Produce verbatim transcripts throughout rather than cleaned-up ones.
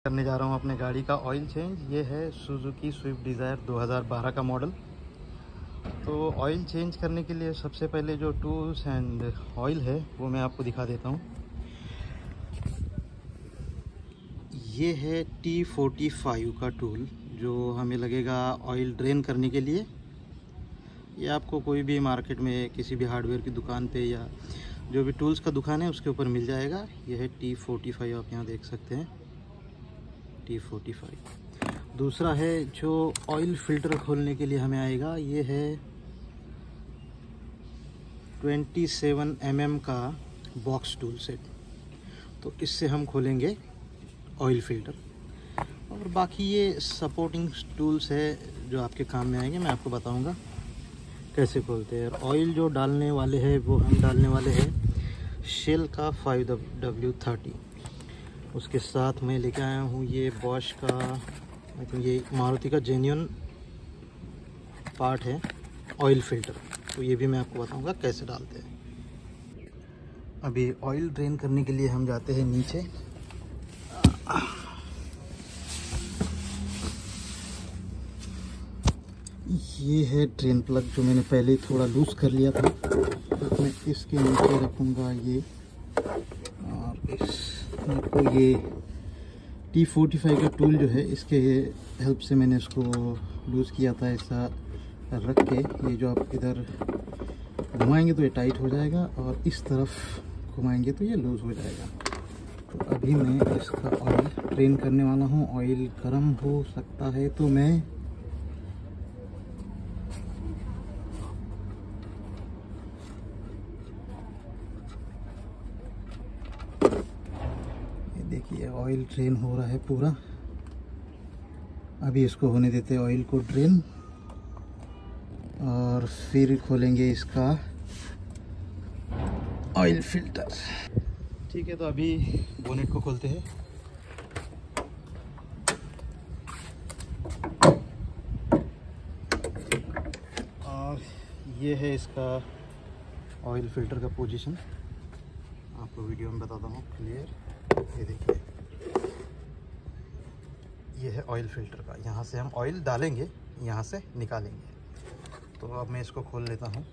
करने जा रहा हूँ अपने गाड़ी का ऑयल चेंज। ये है सुजुकी स्विफ्ट डिज़ायर दो हज़ार बारह का मॉडल। तो ऑयल चेंज करने के लिए सबसे पहले जो टूल्स एंड ऑयल है वो मैं आपको दिखा देता हूँ। ये है टी फोर्टी फाइव का टूल जो हमें लगेगा ऑयल ड्रेन करने के लिए। ये आपको कोई भी मार्केट में किसी भी हार्डवेयर की दुकान पे या जो भी टूल्स का दुकान है उसके ऊपर मिल जाएगा। ये है टी फोर्टी फाइव, आप यहाँ देख सकते हैं टी फोर्टी फाइव। दूसरा है जो ऑयल फिल्टर खोलने के लिए हमें आएगा, ये है ट्वेंटी सेवन एम एम का बॉक्स टूल सेट। तो इससे हम खोलेंगे ऑयल फिल्टर। और बाकी ये सपोर्टिंग टूल्स है जो आपके काम में आएंगे, मैं आपको बताऊंगा कैसे खोलते हैं। ऑयल जो डालने वाले हैं वो हम डालने वाले हैं शेल का फाइव डब्ल्यू थर्टी। उसके साथ मैं लेके आया हूँ ये बॉश का, आई थिंक ये मारुति का जेन्युइन पार्ट है ऑयल फिल्टर। तो ये भी मैं आपको बताऊंगा कैसे डालते हैं। अभी ऑयल ड्रेन करने के लिए हम जाते हैं नीचे। ये है ड्रेन प्लग जो मैंने पहले थोड़ा लूज कर लिया था, तो मैं इसके नीचे रखूँगा ये। और इसमें को ये टी फोर्टी फाइव का टूल जो है इसके हेल्प से मैंने इसको लूज़ किया था। ऐसा रख के ये जो आप इधर घुमाएंगे तो ये टाइट हो जाएगा और इस तरफ घुमाएंगे तो ये लूज़ हो जाएगा। तो अभी मैं इसका ऑयल ड्रेन करने वाला हूँ। ऑयल गर्म हो सकता है तो मैं ये देखिए ऑयल ड्रेन हो रहा है पूरा। अभी इसको होने देते हैं ऑयल को ड्रेन और फिर खोलेंगे इसका ऑयल फिल्टर। ठीक है, तो अभी बोनेट को खोलते हैं। और ये है इसका ऑयल फिल्टर का पोजीशन, आपको वीडियो में बताता हूँ क्लियर। ये देखिए ये है ऑयल फिल्टर का, यहाँ से हम ऑयल डालेंगे, यहाँ से निकालेंगे। तो अब मैं इसको खोल लेता हूँ।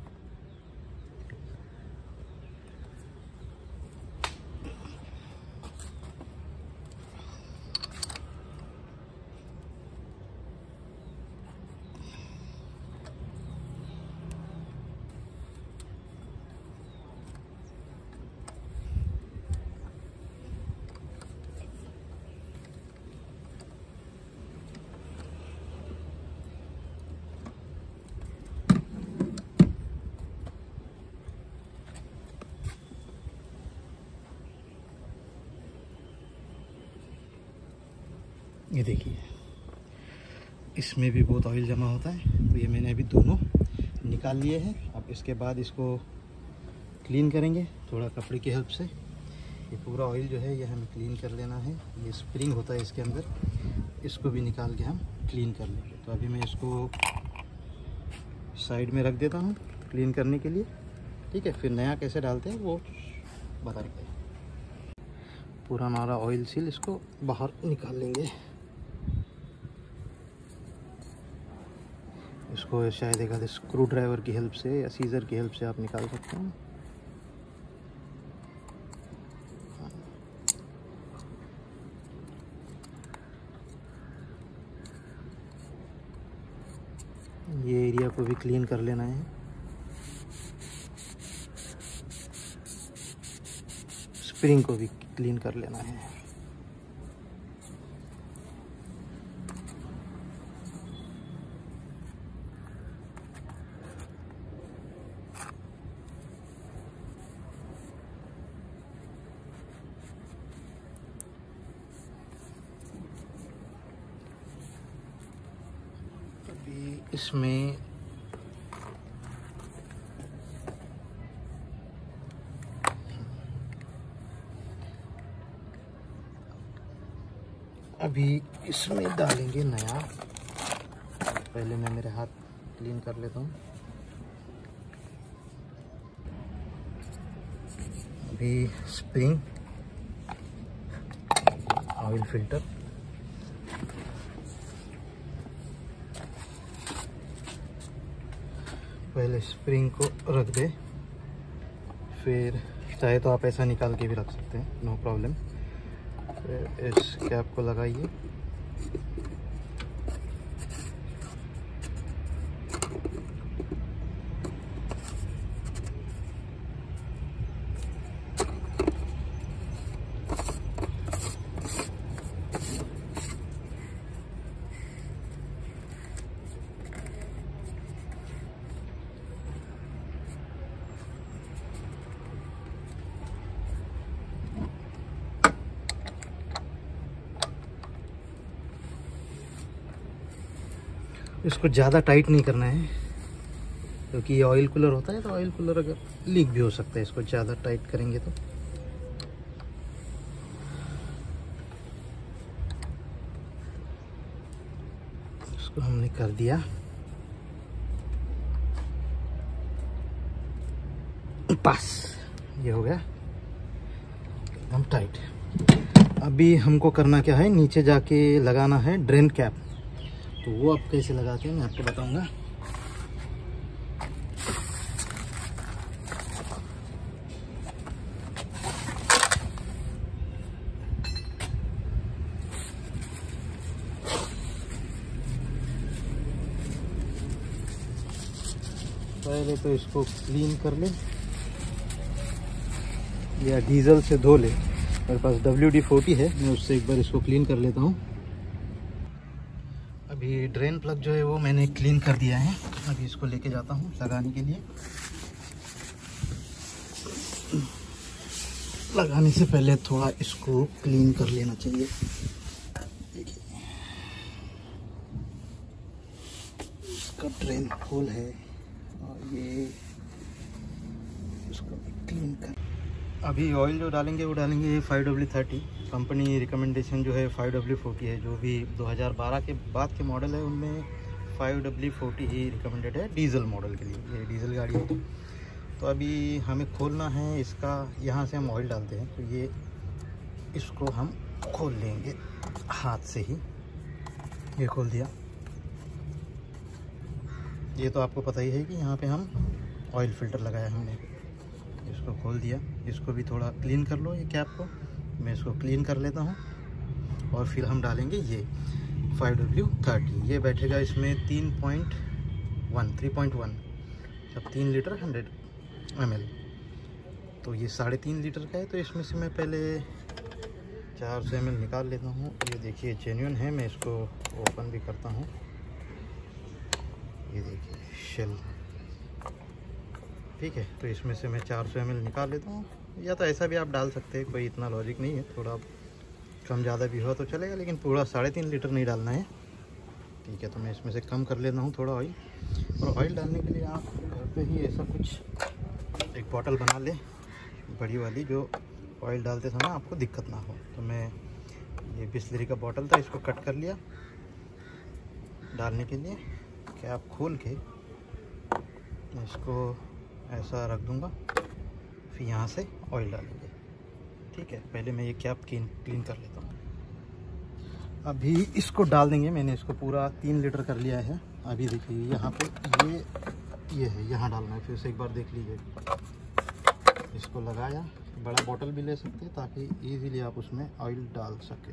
ये देखिए इसमें भी बहुत ऑयल जमा होता है, तो ये मैंने अभी दोनों निकाल लिए हैं। अब इसके बाद इसको क्लीन करेंगे थोड़ा कपड़े की हेल्प से। ये पूरा ऑयल जो है ये हमें क्लीन कर लेना है। ये स्प्रिंग होता है इसके अंदर, इसको भी निकाल के हम क्लीन कर लेंगे। तो अभी मैं इसको साइड में रख देता हूँ क्लीन करने के लिए। ठीक है, फिर नया कैसे डालते हैं वो बताएंगे। पूरा हमारा ऑयल सील इसको बाहर निकाल लेंगे। इसको शायद एक आधे स्क्रू ड्राइवर की हेल्प से या सीजर की हेल्प से आप निकाल सकते हैं। ये एरिया को भी क्लीन कर लेना है। स्प्रिंग को भी क्लीन कर लेना है। अभी इसमें अभी इसमें डालेंगे नया। पहले मैं मेरे हाथ क्लीन कर लेता हूँ। अभी स्प्रिंग ऑयल फिल्टर। पहले स्प्रिंग को रख दे, फिर चाहे तो आप ऐसा निकाल के भी रख सकते हैं, नो प्रॉब्लम। फिर इस कैप को लगाइए, इसको ज़्यादा टाइट नहीं करना है क्योंकि ये ऑयल कूलर होता है, तो ऑयल कूलर अगर लीक भी हो सकता है इसको ज़्यादा टाइट करेंगे तो। इसको हमने कर दिया पास, ये हो गया एकदम टाइट। अभी हमको करना क्या है, नीचे जाके लगाना है ड्रेन कैप। तो वो आप कैसे लगाते हैं मैं आपको बताऊंगा। पहले तो इसको क्लीन कर ले या डीजल से धो ले। मेरे पास डब्ल्यू डी फोर्टी है, मैं उससे एक बार इसको क्लीन कर लेता हूँ। अभी ड्रेन प्लग जो है वो मैंने क्लीन कर दिया है। अभी इसको लेके जाता हूँ लगाने के लिए। लगाने से पहले थोड़ा इसको क्लीन कर लेना चाहिए। देखिए इसका ड्रेन होल है और ये इसको क्लीन कर। अभी ऑयल जो डालेंगे वो डालेंगे five W thirty. Company recommendation जो है फाइव डब्ल्यू फोर्टी है। जो भी दो हज़ार बारह के बाद के मॉडल है उनमें फाइव डब्ल्यू फोर्टी ही रिकमेंडेड है डीजल मॉडल के लिए। ये डीजल गाड़ी है। तो अभी हमें खोलना है इसका, यहाँ से हम ऑयल डालते हैं तो ये इसको हम खोल लेंगे हाथ से ही। ये खोल दिया। ये तो आपको पता ही है कि यहाँ पे हम ऑयल फिल्टर लगाया हमने। इसको खोल दिया। इसको भी थोड़ा क्लीन कर लो, ये कैप को। मैं इसको क्लीन कर लेता हूँ और फिर हम डालेंगे ये फाइव डब्ल्यू थर्टी। ये बैठेगा इसमें तीन point one three point one सब तीन लीटर हंड्रेड एम एल। तो ये साढ़े तीन लीटर का है। तो इसमें से मैं पहले चार सौ एम एल निकाल लेता हूँ। ये देखिए जेन्युइन है। मैं इसको ओपन भी करता हूँ। ये देखिए शेल, ठीक है। तो इसमें से मैं चार सौ एम एल निकाल लेता हूँ, या तो ऐसा भी आप डाल सकते हैं, कोई इतना लॉजिक नहीं है। थोड़ा कम ज़्यादा भी हो तो चलेगा, लेकिन पूरा साढ़े तीन लीटर नहीं डालना है, ठीक है। तो मैं इसमें से कम कर लेता हूँ थोड़ा ऑयल। और ऑयल डालने के लिए आप घर पे ही ऐसा कुछ एक बॉटल बना लें, बड़ी वाली, जो ऑयल डालते समय आपको दिक्कत ना हो। तो मैं ये बिस्लरी का बॉटल था, इसको कट कर लिया डालने के लिए। कैप खोल के इसको ऐसा रख दूंगा, फिर यहाँ से ऑयल डालेंगे, ठीक है। पहले मैं ये कैप क्लीन क्लीन कर लेता हूँ। अभी इसको डाल देंगे। मैंने इसको पूरा तीन लीटर कर लिया है। अभी देखिए यहाँ पे ये ये है, यहाँ डालना है। फिर से एक बार देख लीजिए। इसको लगाया, बड़ा बॉटल भी ले सकते हैं ताकि इजीली आप उसमें ऑयल डाल सके।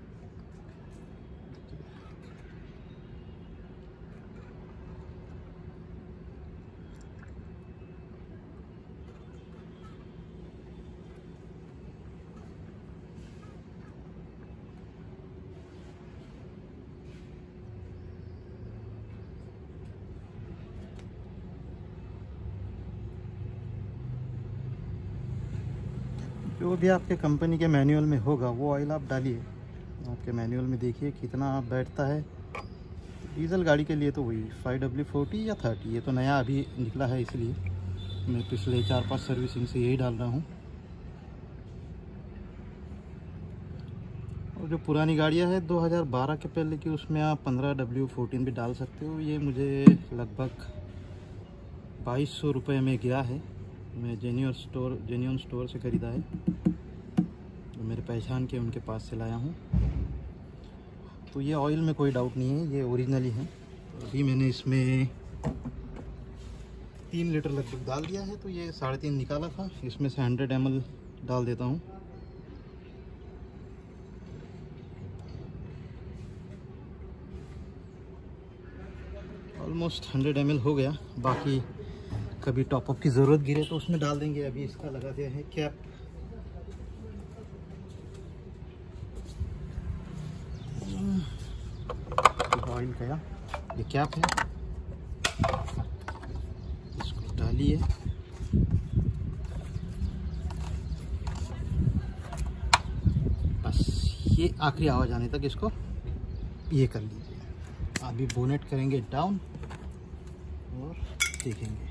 जो भी आपके कंपनी के मैनुअल में होगा वो ऑयल आप डालिए। आपके मैनुअल में देखिए कितना बैठता है। डीजल गाड़ी के लिए तो वही फाइव डब्ल्यू फोर्टी या थर्टी। ये तो नया अभी निकला है, इसलिए मैं पिछले चार पांच सर्विसिंग से यही डाल रहा हूँ। और जो पुरानी गाड़ियाँ हैं दो हज़ार बारह के पहले की, उसमें आप पंद्रह डब्ल्यू फोर्टीन भी डाल सकते हो। ये मुझे लगभग बाईस सौ रुपये में गया है। मैं जेन्युइन स्टोर जेन्युइन स्टोर से ख़रीदा है। तो मेरे पहचान के उनके पास से लाया हूँ। तो ये ऑयल में कोई डाउट नहीं है, ये ओरिजिनल ही है। तो अभी मैंने इसमें तीन लीटर लगभग डाल दिया है, तो ये साढ़े तीन निकाला था। इसमें से हंड्रेड एम एल डाल देता हूँ। ऑलमोस्ट हंड्रेड एम एल हो गया। बाकी कभी टॉपअप की ज़रूरत गिरे तो उसमें डाल देंगे। अभी इसका लगा दिया है कैप। ऑयल का ये कैप है, इसको डालिए। बस ये आखिरी आवाज़ आने तक इसको ये कर लीजिए। अभी बोनेट करेंगे डाउन और देखेंगे।